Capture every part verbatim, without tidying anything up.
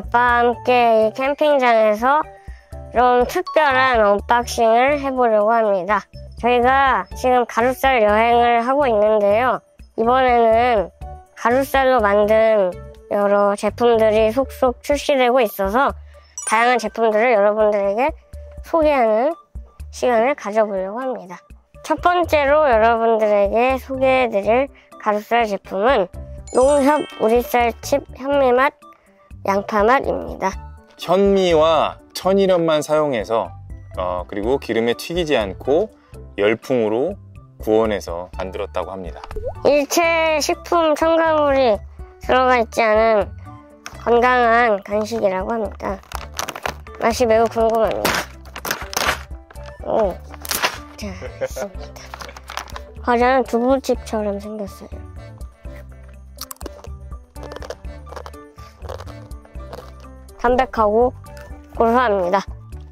아빠와 함께 이 캠핑장에서 좀 특별한 언박싱을 해보려고 합니다. 저희가 지금 가루쌀 여행을 하고 있는데요. 이번에는 가루쌀로 만든 여러 제품들이 속속 출시되고 있어서 다양한 제품들을 여러분들에게 소개하는 시간을 가져보려고 합니다. 첫 번째로 여러분들에게 소개해드릴 가루쌀 제품은 농협 우리쌀칩 현미맛 양파맛입니다. 현미와 천일염만 사용해서 어, 그리고 기름에 튀기지 않고 열풍으로 구워내서 만들었다고 합니다. 일체 식품 첨가물이 들어가 있지 않은 건강한 간식이라고 합니다. 맛이 매우 궁금합니다. 오, 자, 됐습니다. 과자는 두부칩처럼 생겼어요. 담백하고 고소합니다.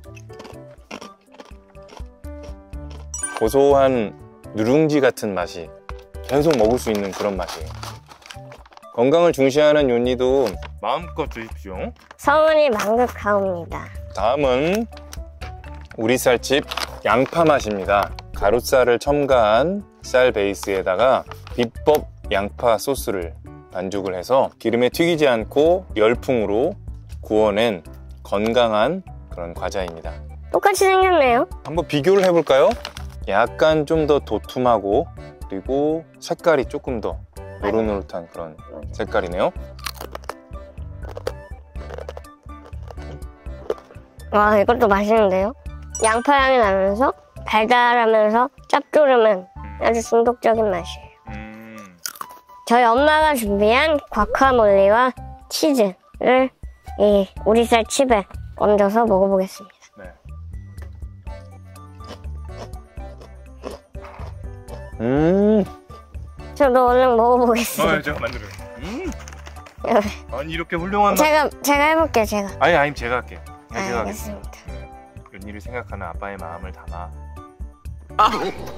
고소한 누룽지 같은 맛이 계속 먹을 수 있는 그런 맛이에요. 건강을 중시하는 요니도 마음껏 드십시오. 성은이 만극하옵니다. 다음은 우리쌀집 양파 맛입니다. 가루쌀을 첨가한 쌀 베이스에다가 비법 양파 소스를 반죽을 해서 기름에 튀기지 않고 열풍으로 구워낸 건강한 그런 과자입니다. 똑같이 생겼네요. 한번 비교를 해볼까요? 약간 좀 더 도톰하고 그리고 색깔이 조금 더 노릇노릇한 그런 색깔이네요. 와, 이것도 맛있는데요? 양파 향이 나면서 달달하면서 짭조름한 아주 중독적인 맛이에요. 음... 저희 엄마가 준비한 과카몰리와 치즈를 이 우리쌀 칩에 얹어서 먹어보겠습니다. 네. 음. 저도 얼른 먹어보겠습니다. 어, 제가 만들어요. 음. 아니 이렇게 훌륭한 제가 맛... 제가 해볼게요. 제가. 아니 아니 제가 할게요. 아, 제가 알겠습니다. 네. 연희를 생각하는 아빠의 마음을 담아. 아.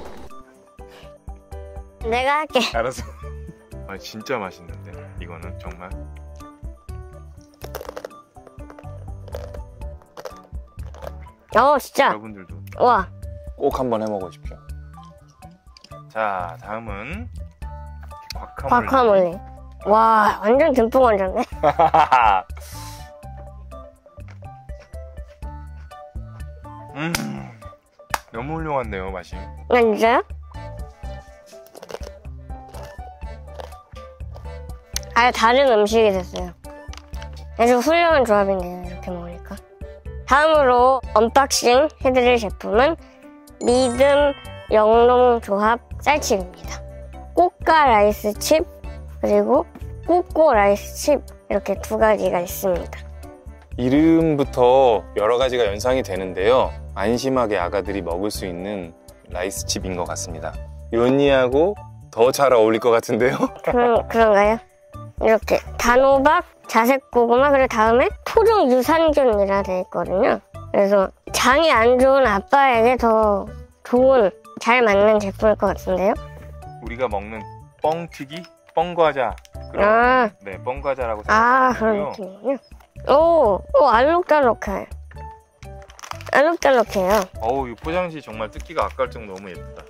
내가 할게. 알았어. 아 진짜 맛있는데 이거는 정말. 어 진짜. 여러분들도. 와. 꼭 한번 해 먹으십시오. 자 다음은 과카몰리. 과카몰리. 와 완전 듬뿍 얹었네. 음 너무 훌륭한데요 맛이. 아 진짜요? 아예 다른 음식이 됐어요. 아주 훌륭한 조합이네요 이렇게 먹으니까. 다음으로 언박싱 해드릴 제품은 믿음 영농조합 쌀칩입니다. 꽃가 라이스칩 그리고 꼬꼬 라이스칩 이렇게 두 가지가 있습니다. 이름부터 여러 가지가 연상이 되는데요. 안심하게 아가들이 먹을 수 있는 라이스칩인 것 같습니다. 요니하고 더 잘 어울릴 것 같은데요? 그런, 그런가요? 이렇게 단호박, 자색고구마 그리고 다음에 토종 유산균이라 되어 있거든요. 그래서 장이 안 좋은 아빠에게 더 좋은 잘 맞는 제품일 것 같은데요. 우리가 먹는 뻥튀기? 뻥과자 그런 아, 네 뻥과자라고 아 생각하고요. 그런 느낌이군요. 오, 오 알록달록해. 알록달록해요. 어우 이 포장지 정말 뜯기가 아까울 정도 너무 예쁘다.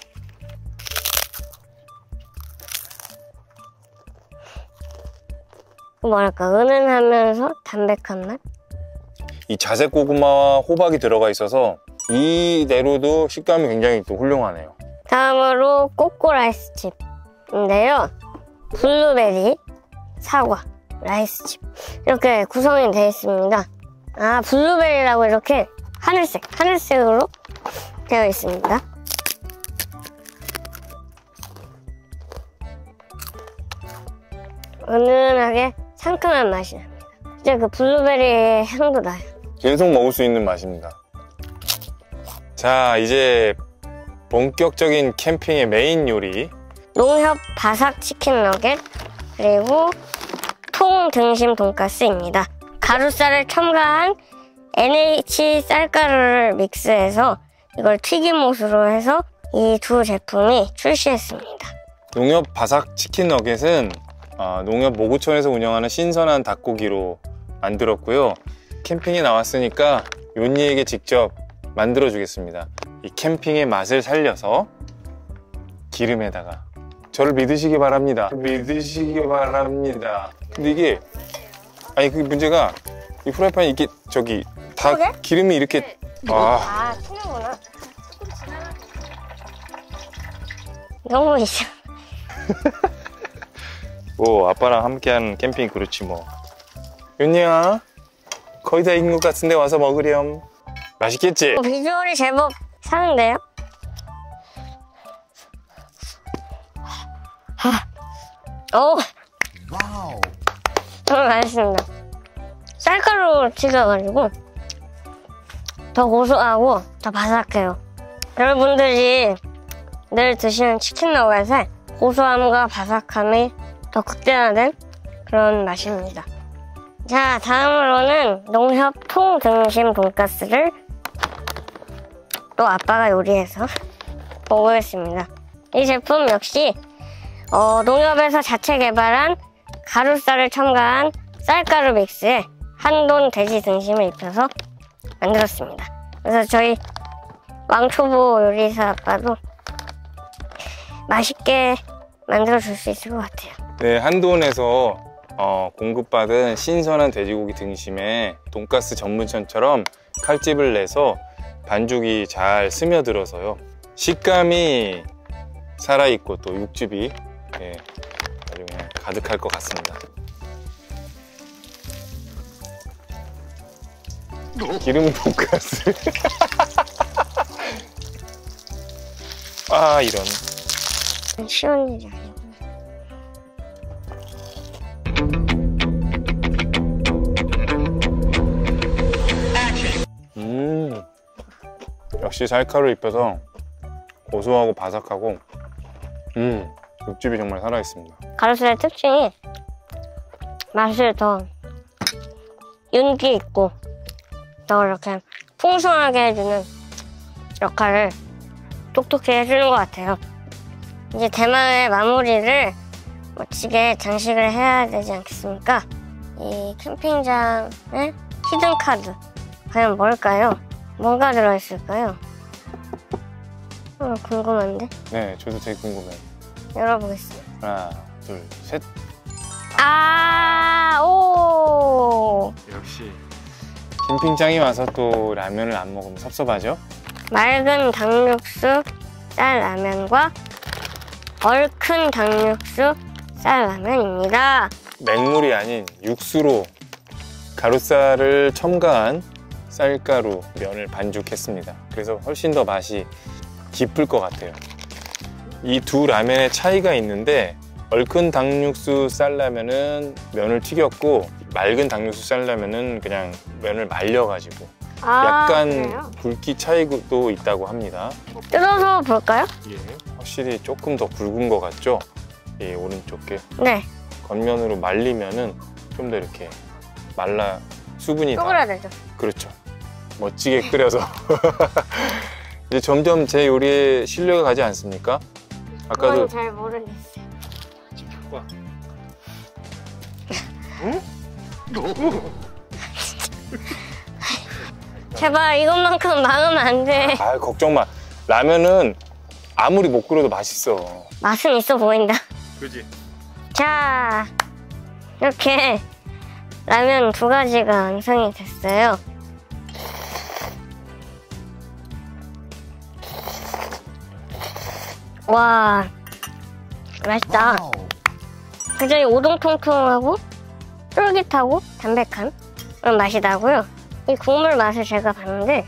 뭐랄까 은은하면서 담백한 맛? 이 자색 고구마와 호박이 들어가 있어서 이대로도 식감이 굉장히 또 훌륭하네요. 다음으로 꼬꼬 라이스칩인데요. 블루베리, 사과, 라이스칩 이렇게 구성이 되어 있습니다. 아 블루베리라고 이렇게 하늘색, 하늘색으로 되어 있습니다. 은은하게 상큼한 맛이 납니다. 진짜 그 블루베리의 향도 나요. 계속 먹을 수 있는 맛입니다. 자 이제 본격적인 캠핑의 메인 요리 농협 바삭 치킨 너겟 그리고 통 등심 돈가스입니다. 가루쌀을 첨가한 엔에이치 쌀가루를 믹스해서 이걸 튀김옷으로 해서 이 두 제품이 출시했습니다. 농협 바삭 치킨 너겟은 어, 농협 모구촌에서 운영하는 신선한 닭고기로 만들었고요. 캠핑에 나왔으니까 요니에게 직접 만들어 주겠습니다. 이 캠핑의 맛을 살려서 기름에다가 저를 믿으시기 바랍니다. 믿으시기 바랍니다. 근데 이게 아니 그 문제가 이 프라이팬이 이게 저기 다 그러게? 기름이 이렇게 아 아, 튀는구나. 너무 있어. 뭐 아빠랑 함께하는 캠핑 그렇지 뭐. 윤이야 거의 다 익은 것 같은데 와서 먹으렴. 맛있겠지? 어, 비주얼이 제법 사는데요? 오, 정말 맛있습니다. 쌀가루 찍어가지고 더 고소하고 더 바삭해요. 여러분들이 늘 드시는 치킨 너겟의 고소함과 바삭함이 더 극대화된 그런 맛입니다. 자, 다음으로는 농협 통등심 돈가스를 또 아빠가 요리해서 먹어보겠습니다. 이 제품 역시 어, 농협에서 자체 개발한 가루쌀을 첨가한 쌀가루 믹스에 한돈 돼지 등심을 입혀서 만들었습니다. 그래서 저희 왕초보 요리사 아빠도 맛있게 만들어줄 수 있을 것 같아요. 네, 한돈에서 어, 공급받은 신선한 돼지고기 등심에 돈가스 전문점처럼 칼집을 내서 반죽이 잘 스며들어서요. 식감이 살아있고 또 육즙이 예, 아주 그냥 가득할 것 같습니다. 기름 돈가스. 아 이런. 쉬운 일이 아니구나. 음, 역시 쌀가루 입혀서 고소하고 바삭하고 음, 육즙이 정말 살아있습니다. 가루쌀의 특징이 맛을 더 윤기 있고 더 이렇게 풍성하게 해주는 역할을 똑똑히 해주는 것 같아요. 이제 대망의 마무리를 멋지게 장식을 해야 되지 않겠습니까? 이 캠핑장의 히든 카드 과연 뭘까요? 뭐가 들어있을까요? 어, 궁금한데? 네, 저도 되게 궁금해요. 열어보겠습니다. 하나, 둘, 셋. 아, 오! 역시 캠핑장에 와서 또 라면을 안 먹으면 섭섭하죠? 맑은 닭육수 쌀라면과 얼큰 닭육수 쌀라면입니다. 맹물이 아닌 육수로 가루쌀을 첨가한 쌀가루 면을 반죽했습니다. 그래서 훨씬 더 맛이 깊을 것 같아요. 이 두 라면의 차이가 있는데 얼큰 닭육수 쌀라면은 면을 튀겼고 맑은 닭육수 쌀라면은 그냥 면을 말려가지고 아, 약간 그래요? 굵기 차이도 있다고 합니다. 뜯어서 볼까요? 예. 확실히 조금 더 굵은 것 같죠? 이 오른쪽 게 네, 겉면으로 말리면은 좀 더 이렇게 말라 수분이 다 쪼그라들죠. 그렇죠. 멋지게 끓여서 이제 점점 제 요리에 신뢰가 가지 않습니까? 아까도 그건 잘 모르겠어요. 응? 제발 이것만큼 망하면 안 돼. 아 걱정 마. 라면은 아무리 못 끓여도 맛있어. 맛은 있어 보인다. 그지? 자, 이렇게 라면 두 가지가 완성이 됐어요. 와, 맛있다. 굉장히 오동통통하고 쫄깃하고 담백한 그런 맛이 나고요. 이 국물 맛을 제가 봤는데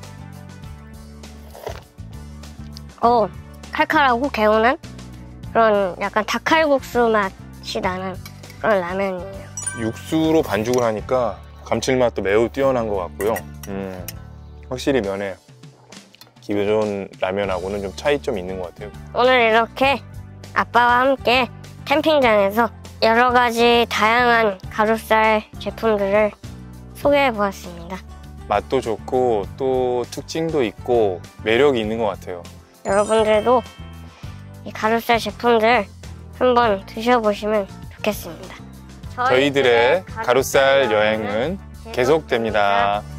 어, 칼칼하고 개운한 그런 약간 닭칼국수 맛이 나는 그런 라면이에요. 육수로 반죽을 하니까 감칠맛도 매우 뛰어난 것 같고요. 음, 확실히 면에 기존 라면하고는 좀 차이점이 있는 것 같아요. 오늘 이렇게 아빠와 함께 캠핑장에서 여러 가지 다양한 가루쌀 제품들을 소개해 보았습니다. 맛도 좋고 또 특징도 있고 매력이 있는 것 같아요. 여러분들도 이 가루쌀 제품들 한번 드셔보시면 좋겠습니다. 저희들의 가루쌀 여행은 계속됩니다.